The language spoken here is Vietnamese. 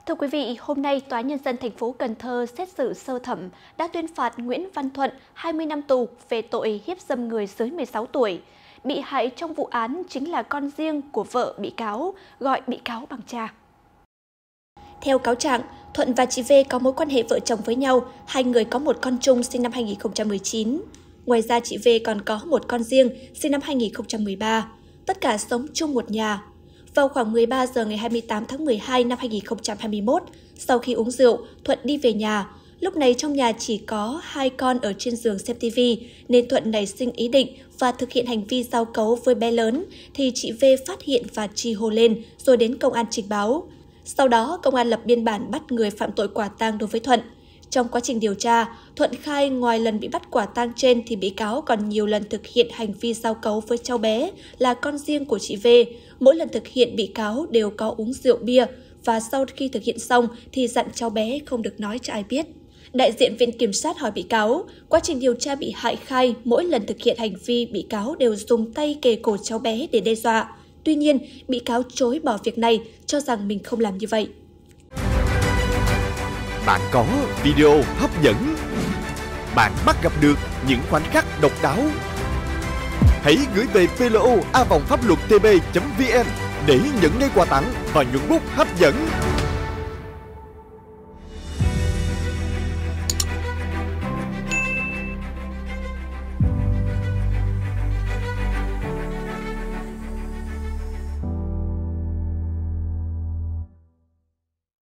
Thưa quý vị, hôm nay Tòa án Nhân dân thành phố Cần Thơ xét xử sơ thẩm đã tuyên phạt Nguyễn Văn Thuận 20 năm tù về tội hiếp dâm người dưới 16 tuổi. Bị hại trong vụ án chính là con riêng của vợ bị cáo, gọi bị cáo bằng cha. Theo cáo trạng, Thuận và chị V có mối quan hệ vợ chồng với nhau, hai người có một con chung sinh năm 2019. Ngoài ra chị V còn có một con riêng sinh năm 2013, tất cả sống chung một nhà. Vào khoảng 13 giờ ngày 28 tháng 12 năm 2021, sau khi uống rượu, Thuận đi về nhà. Lúc này trong nhà chỉ có hai con ở trên giường xem TV, nên Thuận nảy sinh ý định và thực hiện hành vi giao cấu với bé lớn, thì chị V phát hiện và chi hô lên rồi đến công an trình báo. Sau đó, công an lập biên bản bắt người phạm tội quả tang đối với Thuận. Trong quá trình điều tra, Thuận khai ngoài lần bị bắt quả tang trên thì bị cáo còn nhiều lần thực hiện hành vi giao cấu với cháu bé là con riêng của chị V. Mỗi lần thực hiện bị cáo đều có uống rượu bia và sau khi thực hiện xong thì dặn cháu bé không được nói cho ai biết. Đại diện Viện Kiểm sát hỏi bị cáo, quá trình điều tra bị hại khai mỗi lần thực hiện hành vi bị cáo đều dùng tay kề cổ cháu bé để đe dọa. Tuy nhiên, bị cáo chối bỏ việc này, cho rằng mình không làm như vậy. Bạn có video hấp dẫn, bạn bắt gặp được những khoảnh khắc độc đáo. Hãy gửi về plo@pháp luật tb.vn để nhận ngay quà tặng và nhuận bút hấp dẫn.